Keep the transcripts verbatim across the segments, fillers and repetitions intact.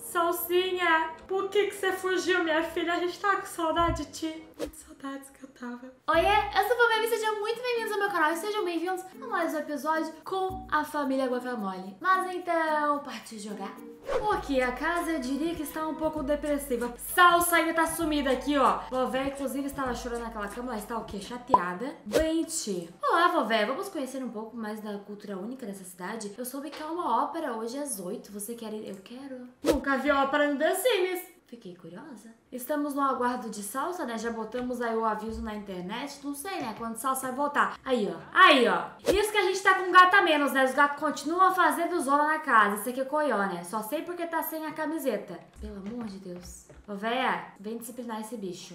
Salsinha, por que que você fugiu, minha filha? A gente tá com saudade de ti. Muito saudades que eu tava. Oiê, eu sou a Vovê, sejam muito bem-vindos ao meu canal e sejam bem-vindos a mais um episódio com a família Guacamole. Mas então, partiu jogar? Ok, a casa eu diria que está um pouco depressiva. Salsa ainda tá sumida aqui, ó. Vovê, inclusive, estava chorando naquela cama, ela está o quê? Chateada. Doente. Olá, Vovê, vamos conhecer um pouco mais da cultura única dessa cidade? Eu soube que há uma ópera hoje às oito, você quer ir? Eu quero. Nunca vi ópera no The Sims. Fiquei curiosa. Estamos no aguardo de Salsa, né? Já botamos aí o aviso na internet. Não sei, né? Quando Salsa vai voltar. Aí, ó. Aí, ó. Isso que a gente tá com gato a menos, né? Os gatos continuam fazendo zona na casa. Esse aqui é coió, né? Só sei porque tá sem a camiseta. Pelo amor de Deus. Ô, véia, vem disciplinar esse bicho.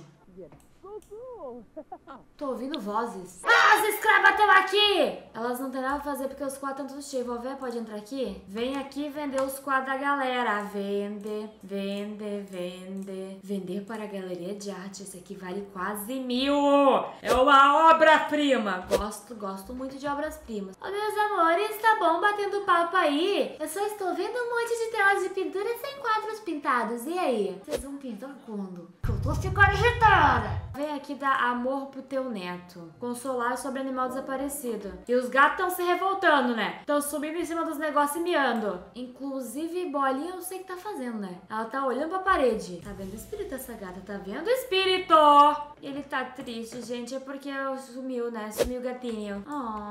Tô ouvindo vozes. Ah, as escravas estão aqui! Elas não têm nada pra fazer porque os quadros estão todos cheios. Vové, pode entrar aqui? Vem aqui vender os quadros da galera. Vende, vende, vende. Vender para a galeria de arte. Esse aqui vale quase mil. É uma obra-prima. Gosto, gosto muito de obras-primas. Ô, meus amores, tá bom batendo papo aí? Eu só estou vendo um monte de telas de pintura sem quadros pintados. E aí? Vocês vão pintar quando? Que eu tô ficando irritada. Vem aqui dar amor pro teu neto. Consolar sobre animal desaparecido. E os gatos estão se revoltando, né? Estão subindo em cima dos negócios e miando. Inclusive, Bolinha eu sei que tá fazendo, né? Ela tá olhando pra parede. Tá vendo o espírito essa gata? Tá vendo o espírito? Ele tá triste, gente. É porque sumiu, né? Sumiu o gatinho.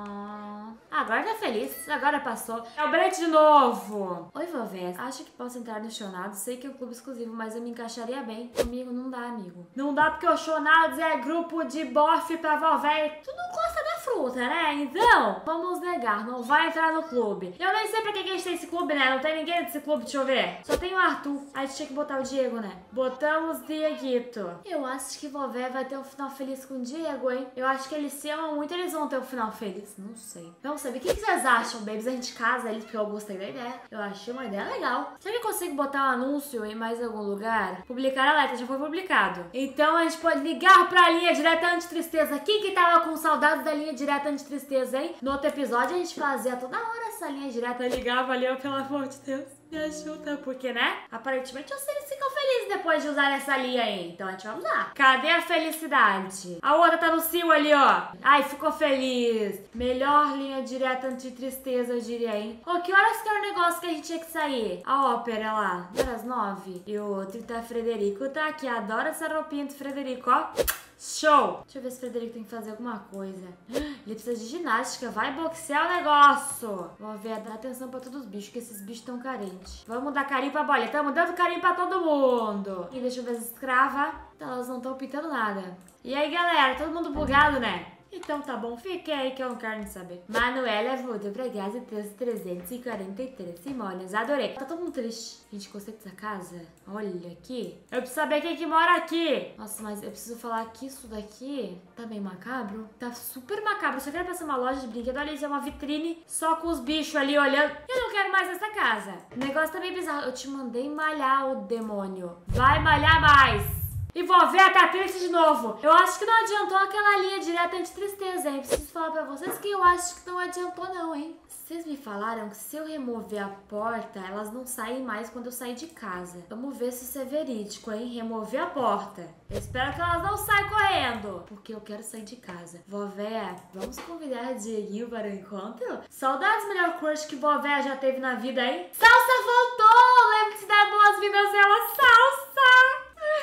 Oh. Agora tá feliz. Agora passou. É o Brett de novo. Oi, vové. Acho que posso entrar no Chonados. Sei que é um clube exclusivo, mas eu me encaixaria bem. Comigo não dá, amigo. Não dá porque o Chonados é grupo de bofe pra vové. Tu não gosta da fruta, né? Então, vamos negar. Não vai entrar no clube. Eu nem sei pra que a gente tem esse clube, né? Não tem ninguém desse clube, deixa eu ver. Só tem o Arthur. A gente tinha que botar o Diego, né? Botamos Dieguito. Eu acho que vové vai ter um final feliz com o Diego, hein? Eu acho que eles se amam muito, eles vão ter um final feliz. Não sei. Vamos saber. O que, que vocês acham, babies? A gente casa eles porque eu gostei da ideia. Eu achei uma ideia legal. Será que eu consigo botar um anúncio em mais algum lugar? Publicar alerta, já foi publicado. Então a gente pode ligar pra linha direta anti-tristeza. Quem que tava com saudades da linha direta anti-tristeza, hein? No outro episódio a gente fazia toda hora essa linha direta. Ligava ali, ó, pelo amor de Deus. Me ajuda, porque, né? Aparentemente os seres ficam felizes depois de usar essa linha aí. Então a gente vai usar. Cadê a felicidade? A outra tá no cio ali, ó. Ai, ficou feliz. Melhor linha direta anti-tristeza, eu diria, hein? Ô, que horas que era o negócio que a gente tinha que sair? A ópera lá. Era às nove. E o outro tá Frederico tá aqui. Adoro essa roupinha do Frederico, ó. Show! Deixa eu ver se o Frederico tem que fazer alguma coisa. Ele precisa de ginástica. Vai boxear o negócio. Vou ver, dá atenção pra todos os bichos, que esses bichos estão carentes. Vamos dar carinho pra bolinha. Estamos dando carinho pra todo mundo. E deixa eu ver as escravas. Então, elas não estão pintando nada. E aí, galera? Todo mundo bugado, né? Então tá bom, fique aí que eu não quero nem saber. Manuela voltou pra casa trezentos e quarenta e três simones. Adorei. Tá todo mundo triste. Gente, gostei dessa casa. Olha aqui. Eu preciso saber quem que mora aqui. Nossa, mas eu preciso falar que isso daqui tá bem macabro. Tá super macabro. Só quero passar uma loja de brinquedo. Olha, isso é uma vitrine só com os bichos ali olhando. Eu não quero mais essa casa. O negócio tá bem bizarro. Eu te mandei malhar, o demônio. Vai malhar mais. E vové tá triste de novo. Eu acho que não adiantou aquela linha direta de tristeza, hein? Preciso falar pra vocês que eu acho que não adiantou não, hein? Vocês me falaram que se eu remover a porta, elas não saem mais quando eu sair de casa. Vamos ver se isso é verídico, hein? Remover a porta. Eu espero que elas não saiam correndo, porque eu quero sair de casa. Vové, vamos convidar a Dieguinho para o encontro? Saudades, melhor crush que vové já teve na vida, hein? Salsa voltou! Lembre-se de dar boas-vindas a ela, Salsa!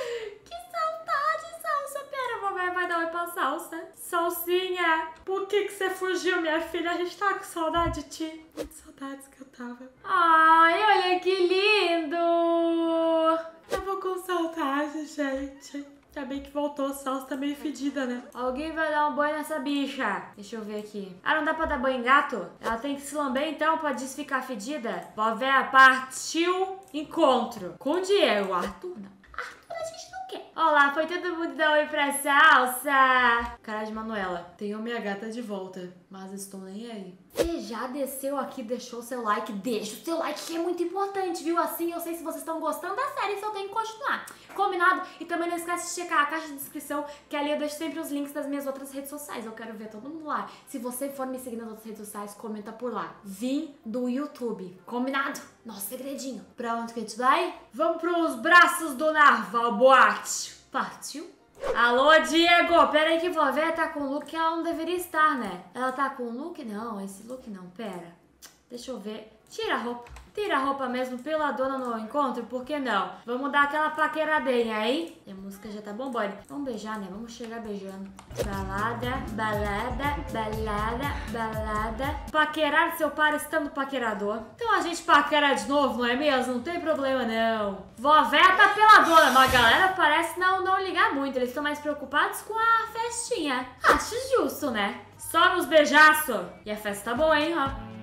Vai dar oi pra Salsa. Salsinha, por que que você fugiu, minha filha? A gente tá com saudade de ti. Muito saudades que eu tava. Ai, olha que lindo. Tava com saudade, gente. Ainda bem que voltou, Salsa tá meio fedida, né? Alguém vai dar um banho nessa bicha. Deixa eu ver aqui. Ah, não dá pra dar banho em gato? Ela tem que se lamber então pra desficar fedida? Vové, partiu encontro. Com o Diego. Arthur, não. Arthur, a gente não quer. Olá, foi todo mundo dar oi pra Salsa. Cara de Manuela, tenho minha gata de volta. Mas estou nem aí. Você já desceu aqui, deixou seu like? Deixa o seu like que é muito importante, viu? Assim eu sei se vocês estão gostando da série, se eu tenho que continuar. Combinado? E também não esquece de checar a caixa de descrição, que ali eu deixo sempre os links das minhas outras redes sociais. Eu quero ver todo mundo lá. Se você for me seguir nas outras redes sociais, comenta por lá. Vim do YouTube. Combinado? Nosso segredinho. Pra onde que a gente vai? Vamos pros braços do Narval Boate. Partiu? Alô, Diego! Pera aí que vó véia tá com um look que ela não deveria estar, né? Ela tá com um look? Não, esse look não, pera. Deixa eu ver. Tira a roupa. Tira a roupa mesmo pela dona no encontro, por que não? Vamos dar aquela paqueradinha aí. E a música já tá bombando. Vamos beijar, né? Vamos chegar beijando. Balada, balada, balada, balada. Paquerar seu par estando paquerador. Então a gente paquera de novo, não é mesmo? Não tem problema, não. Vó véia tá pela dona, mas a galera parece não, não ligar muito. Eles estão mais preocupados com a festinha. Acho justo, né? Só nos beijaços. E a festa tá boa, hein, ó.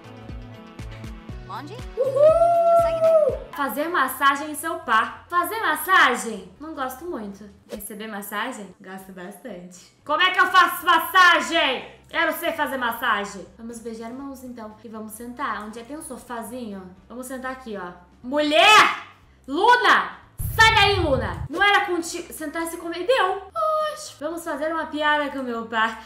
Uhul! Fazer massagem em seu par. Fazer massagem? Não gosto muito. Receber massagem? Gosto bastante. Como é que eu faço massagem? Eu não sei fazer massagem. Vamos beijar mãos então. E vamos sentar. Onde é que tem um sofazinho? Vamos sentar aqui, ó. Mulher! Luna! Sai daí, Luna! Não era contigo. Sentar-se comigo. Deu. Oxe. Vamos fazer uma piada com meu pai.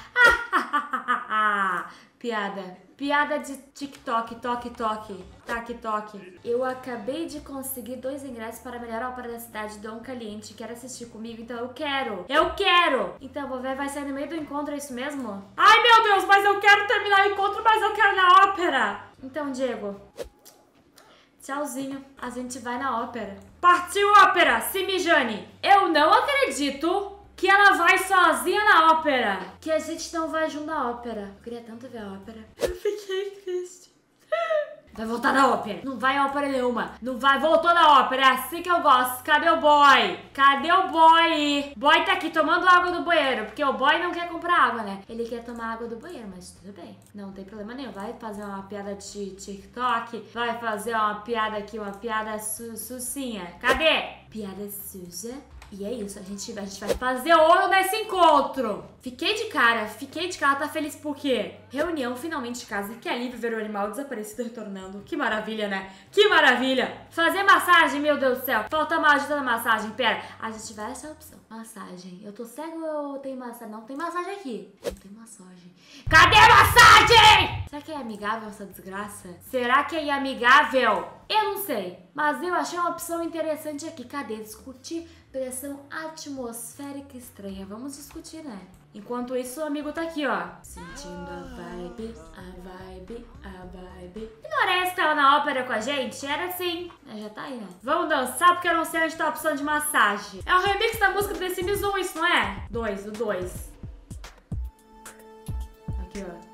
Piada. Piada de TikTok, toque, toque, taque, toque. Eu acabei de conseguir dois ingressos para a melhor ópera da cidade, Dom Caliente. Quer assistir comigo? Então eu quero. Eu quero! Então, vovó vai sair no meio do encontro, é isso mesmo? Ai, meu Deus, mas eu quero terminar o encontro, mas eu quero ir na ópera. Então, Diego, tchauzinho. A gente vai na ópera. Partiu ópera, Simijane. Eu não acredito que ela vai sozinha na ópera. Que a gente não vai junto na ópera. Eu queria tanto ver a ópera. Eu fiquei triste. Vai voltar na ópera. Não vai a ópera nenhuma. Não vai. Voltou na ópera. É assim que eu gosto. Cadê o boy? Cadê o boy? Boy tá aqui tomando água do banheiro. Porque o boy não quer comprar água, né? Ele quer tomar água do banheiro, mas tudo bem. Não tem problema nenhum. Vai fazer uma piada de TikTok. Vai fazer uma piada aqui. Uma piada su sucinha. Cadê? Piada suja. E é isso, a gente, a gente vai fazer ouro nesse encontro. Fiquei de cara, fiquei de cara, tá feliz por quê? Reunião finalmente de casa, que alívio ver o animal desaparecido retornando. Que maravilha, né? Que maravilha! Fazer massagem, meu Deus do céu. Falta uma ajuda na massagem, pera. A gente vai achar a opção. Massagem. Eu tô cego ou tem massagem? Não tem massagem aqui. Não tem massagem. Cadê a massagem? Será que é amigável essa desgraça? Será que é amigável? Eu não sei. Mas eu achei uma opção interessante aqui. Cadê? Discutir pressão atmosférica estranha. Vamos discutir, né? Enquanto isso, o amigo tá aqui, ó. Sentindo a vibe, a vibe, a vibe. E não era esse que tava na ópera com a gente? Era assim. É, já tá aí, né? Vamos dançar porque eu não sei onde tá a opção de massagem. É o remix da música do The Sims um, isso não é? Dois, o dois. Aqui, ó.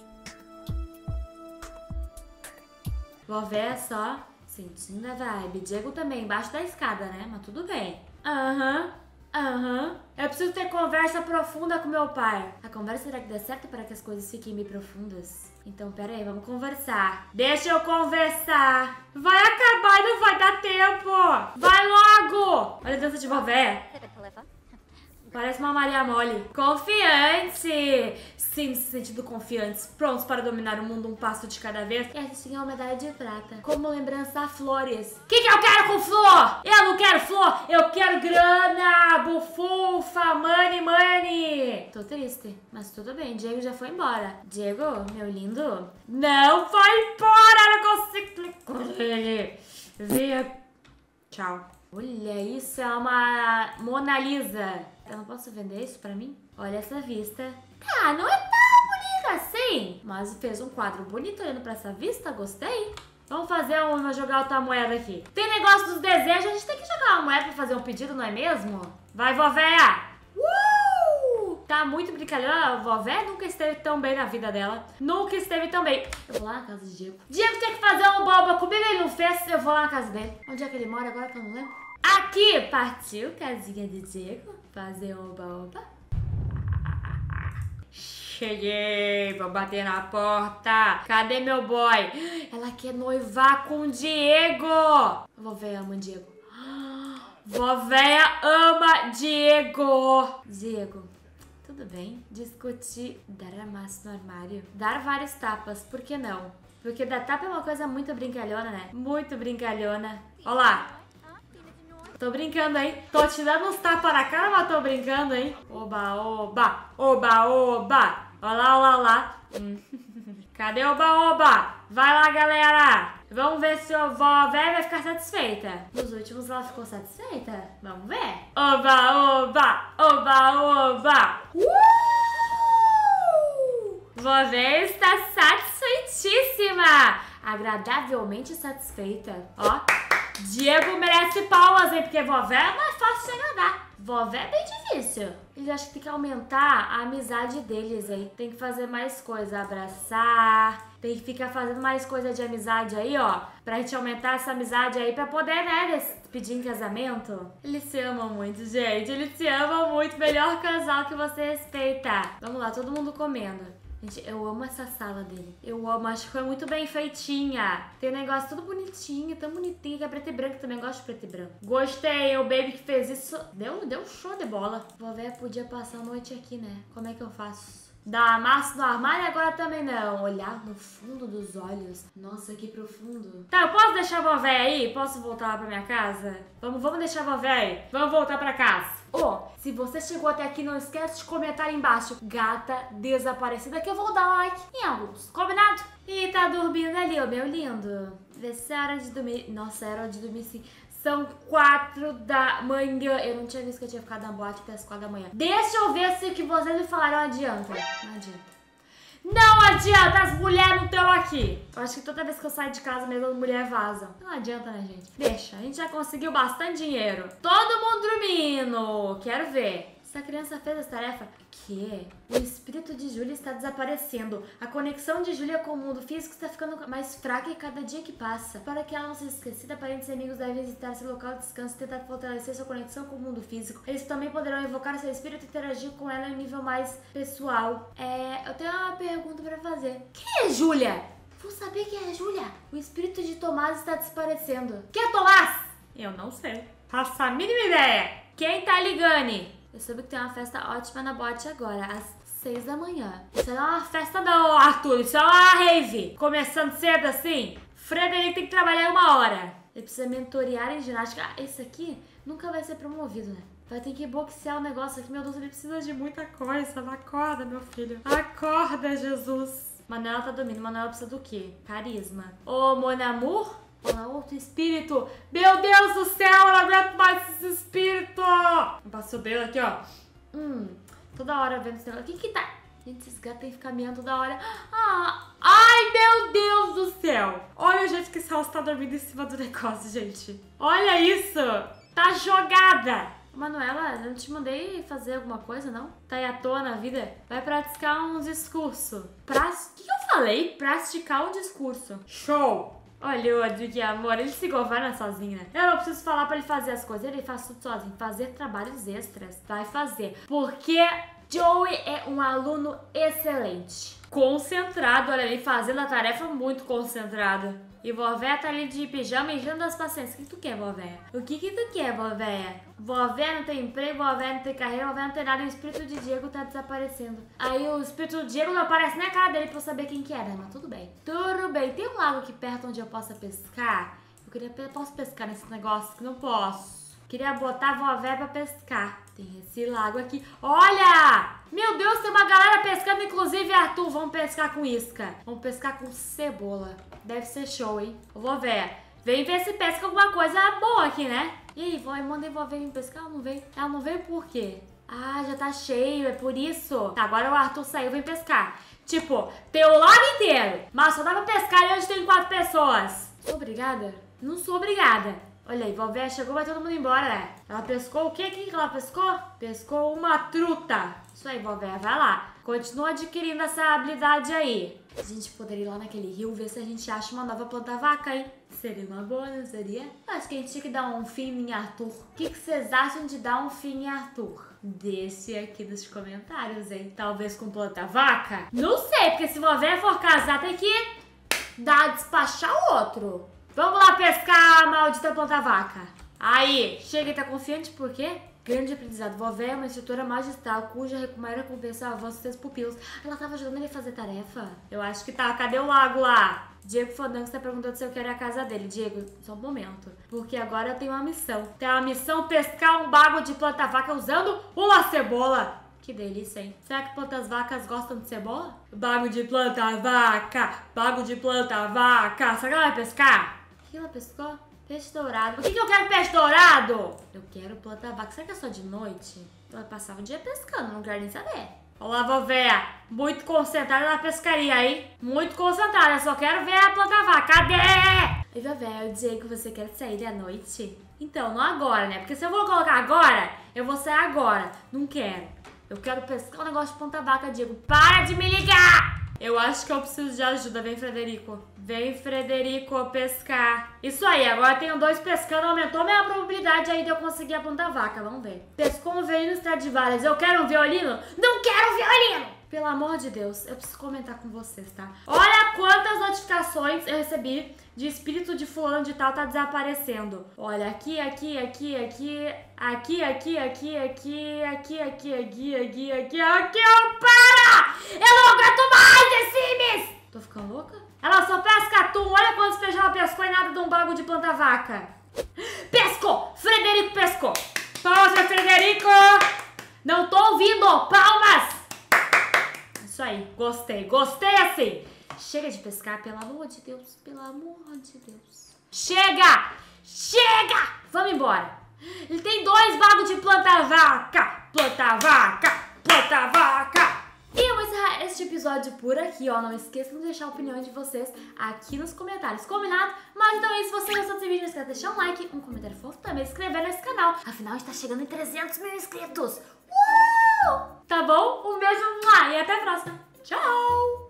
Vou ver só. Sentindo a vibe. Diego também, embaixo da escada, né? Mas tudo bem. Aham. Uhum. Aham. Uhum. Eu preciso ter conversa profunda com meu pai. A conversa será que dá certo para que as coisas fiquem meio profundas? Então, pera aí, vamos conversar. Deixa eu conversar. Vai acabar e não vai dar tempo. Vai logo. Olha a dança de vovó. Parece uma Maria Mole. Confiante. Sim, se sentindo confiantes. Prontos para dominar o mundo um passo de cada vez. E essa sim é uma medalha de prata. Como lembrança a flores. O que, que eu quero com flor? Eu não quero flor. Eu quero grana. Bufufa. Money, money. Tô triste. Mas tudo bem. Diego já foi embora. Diego, meu lindo. Não foi embora. Não consigo clicar com ele. Vem. Tchau. Olha, isso é uma Mona Lisa. Eu não posso vender isso pra mim? Olha essa vista. Ah, não é tão bonita assim. Mas fez um quadro bonito olhando pra essa vista, gostei. Vamos fazer um, vamos jogar outra moeda aqui. Tem negócio dos desejos, a gente tem que jogar uma moeda pra fazer um pedido, não é mesmo? Vai, vovéia! Uh! Tá muito brincalhona, a vové nunca esteve tão bem na vida dela. Nunca esteve tão bem. Eu vou lá na casa de Diego. Diego tem que fazer um boba comigo, ele não fez, eu vou lá na casa dele. Onde é que ele mora agora que eu não lembro? Aqui, partiu, casinha de Diego. Fazer um oba-oba. Cheguei, vou bater na porta. Cadê meu boy? Ela quer noivar com o Diego. Vovéia ama Diego. Vovéia ama Diego. Diego, tudo bem. Discutir, dar amasso no armário. Dar vários tapas, por que não? Porque dar tapa é uma coisa muito brincalhona, né? Muito brincalhona. Ó lá. Tô brincando, hein? Tô te dando uns tapas na cara, mas tô brincando, hein? Oba, oba, oba, oba. Ó lá, ó lá, ó lá. Hum. Cadê o oba-oba? Vai lá, galera! Vamos ver se o vó velha vai ficar satisfeita. Nos últimos ela ficou satisfeita? Vamos ver. Oba-oba! Oba-oba! Uh! Vó velha está satisfeitíssima! Agradavelmente satisfeita. Ó, Diego merece palmas, hein? Porque vó velha não é fácil de agradar. Vó velha é bem difícil. Eles acham que tem que aumentar a amizade deles aí. Tem que fazer mais coisa, abraçar. Tem que ficar fazendo mais coisa de amizade aí, ó. Pra gente aumentar essa amizade aí, pra poder, né, pedir em casamento. Eles se amam muito, gente. Eles se amam muito. Melhor casal que você respeita. Vamos lá, todo mundo comendo. Gente, eu amo essa sala dele. Eu amo, acho que foi muito bem feitinha. Tem um negócio tudo bonitinho, tão bonitinho, que é preto e branco também. Gosto de preto e branco. Gostei, o baby que fez isso deu, deu show de bola. Vó véia podia passar a noite aqui, né? Como é que eu faço? Dar amasso no armário agora também não. Olhar no fundo dos olhos. Nossa, que profundo. Tá, eu posso deixar a vó véia aí? Posso voltar lá pra minha casa? Vamos, vamos deixar a vó véia aí. Vamos voltar pra casa. Ô, oh, se você chegou até aqui, não esquece de comentar aí embaixo. Gata desaparecida, que eu vou dar like em alguns. Combinado? E tá dormindo ali, ô meu lindo. Vê se é hora de dormir. Nossa, é hora de dormir sim. São quatro da manhã. Eu não tinha visto que eu tinha ficado na boate até as quatro da manhã. Deixa eu ver se o que vocês me falaram adianta. Não adianta. Não adianta, as mulheres não estão aqui. Eu acho que toda vez que eu saio de casa mesmo, as mulheres vazam. Não adianta, né, gente? Deixa, a gente já conseguiu bastante dinheiro. Todo mundo dormindo. Quero ver. Essa criança fez essa tarefa? Que? O espírito de Júlia está desaparecendo. A conexão de Júlia com o mundo físico está ficando mais fraca e cada dia que passa. Para que ela não seja esquecida, parentes e amigos devem visitar seu local de descanso e tentar fortalecer sua conexão com o mundo físico. Eles também poderão evocar seu espírito e interagir com ela em um nível mais pessoal. É, eu tenho uma pergunta para fazer. Quem é Júlia? Vou saber quem é Júlia. O espírito de Tomás está desaparecendo. Quem é Tomás? Eu não sei. Faço a mínima ideia. Quem tá ligando? Eu soube que tem uma festa ótima na boate agora, às seis da manhã. Isso não é uma festa não, Arthur. Isso é uma rave. Começando cedo assim. Frederico tem que trabalhar uma hora. Ele precisa mentorear em ginástica. Ah, esse aqui nunca vai ser promovido, né? Vai ter que boxear o negócio aqui. Meu Deus, ele precisa de muita coisa. Acorda, meu filho. Acorda, Jesus. Manuela tá dormindo. Manuela precisa do quê? Carisma. Ô, mon amour. Olha, outro espírito. Meu Deus do céu, eu não aguento mais esse espírito. Passou o dedo aqui, ó. Hum, toda hora vendo esse negócio. O que que tá? Gente, esses gatos tem que ficar miando toda hora. Ah, ai, meu Deus do céu. Olha o jeito que esse house tá dormindo em cima do negócio, gente. Olha isso. Tá jogada. Manuela, eu não te mandei fazer alguma coisa, não? Tá aí à toa na vida? Vai praticar um discurso. Pra... O que que eu falei? Praticar um discurso. Show. Olha o Adri, que amor, ele se governa sozinho, né? Eu não preciso falar pra ele fazer as coisas, ele faz tudo sozinho. Fazer trabalhos extras, vai fazer. Porque Joey é um aluno excelente. Concentrado, olha ali, fazendo a tarefa muito concentrado. E vó véia tá ali de pijama enchendo as paciências. O que tu quer, vó véia? O que que tu quer, vó véia? Vó véia não tem emprego, vó véia não tem carreira, vó véia não tem nada e o espírito de Diego tá desaparecendo. Aí o espírito de Diego não aparece na cara dele pra eu saber quem que é, né? Mas tudo bem. Tudo bem. Tem um lago aqui perto onde eu possa pescar? Eu queria... Posso pescar nesse negócio? Que não posso. Queria botar a vó véia pra pescar. Tem esse lago aqui. Olha! Meu Deus, tem uma galera pescando, inclusive, Arthur. Vamos pescar com isca. Vamos pescar com cebola. Deve ser show, hein? Eu vou ver. Vem ver se pesca alguma coisa boa aqui, né? E aí, vó, mandei vó ver me pescar? Ela não veio? Ela não veio por quê? Ah, já tá cheio, é por isso. Tá, agora o Arthur saiu, vem pescar. Tipo, tem o lago inteiro, mas só dá pra pescar ali onde tem quatro pessoas. Sou obrigada? Não sou obrigada. Olha aí, vó véia chegou, vai todo mundo embora, né? Ela pescou o quê? O que ela pescou? Pescou uma truta. Isso aí, vó véia, vai lá. Continua adquirindo essa habilidade aí. A gente poderia ir lá naquele rio ver se a gente acha uma nova planta-vaca, hein? Seria uma boa, não seria? Acho que a gente tinha que dar um fim em Arthur. O que que vocês acham de dar um fim em Arthur? Deixe aqui nos comentários, hein? Talvez com planta-vaca? Não sei, porque se vó véia for casar, tem que dar, despachar o outro. Vamos lá pescar a maldita planta-vaca. Aí, chega e tá confiante por quê? Grande aprendizado. Vovó é uma instrutora magistral cuja maior recompensa é o avanço dos seus pupilos. Ela tava ajudando ele a fazer tarefa? Eu acho que tá. Cadê o lago lá? Diego Fandango está perguntando se eu quero ir à casa dele. Diego, só um momento. Porque agora eu tenho uma missão. Tem uma missão pescar um bago de planta-vaca usando uma cebola. Que delícia, hein? Será que plantas-vacas gostam de cebola? Bago de planta-vaca, bago de planta-vaca. Será que ela vai pescar? O que ela pescou? Peixe dourado. O que, que eu quero peixe dourado? Eu quero planta-vaca. Será que é só de noite? Ela passava o dia pescando, não quero nem saber. Olá, vovéia. Muito concentrada na pescaria, hein? Muito concentrada. Só quero ver a planta-vaca. Cadê? Oi, vovéia. Eu dizia que você quer sair à noite. Então, não agora, né? Porque se eu vou colocar agora, eu vou sair agora. Não quero. Eu quero pescar um negócio de planta-vaca, Diego. Para de me ligar! Eu acho que eu preciso de ajuda. Vem, Frederico. Vem, Frederico, pescar. Isso aí, agora tenho dois pescando. Aumentou minha probabilidade aí de eu conseguir a planta-vaca. Vamos ver. Pescou um violino Stradivarius. Eu quero um violino? Não quero um violino! Pelo amor de Deus, eu preciso comentar com vocês, tá? Olha quantas notificações eu recebi de espírito de fulano de tal tá desaparecendo. Olha, aqui, aqui, aqui, aqui, aqui, aqui, aqui, aqui, aqui, aqui, aqui, aqui, aqui, aqui, eu para! Eu não aguento mais The Sims! Tô ficando louca? Ela só pesca atum, olha quantos peixes ela pescou e nada de um bago de planta-vaca. Pescou! Frederico pescou! Palmas pra Frederico! Não tô ouvindo! Palmas! Isso aí, gostei, gostei assim. Chega de pescar, pelo amor de Deus, pelo amor de Deus. Chega! Chega! Vamos embora. Ele tem dois bagos de planta-vaca, planta-vaca, planta-vaca. E eu vou encerrar este episódio por aqui, ó. Não esqueçam de deixar a opinião de vocês aqui nos comentários, combinado? Mas então é isso, se você gostou desse vídeo, não esqueça de deixar um like, um comentário fofo também, se inscrever nesse canal. Afinal, está chegando em trezentos mil inscritos. Uh! Tá bom? Um beijo lá e até a próxima. Tchau!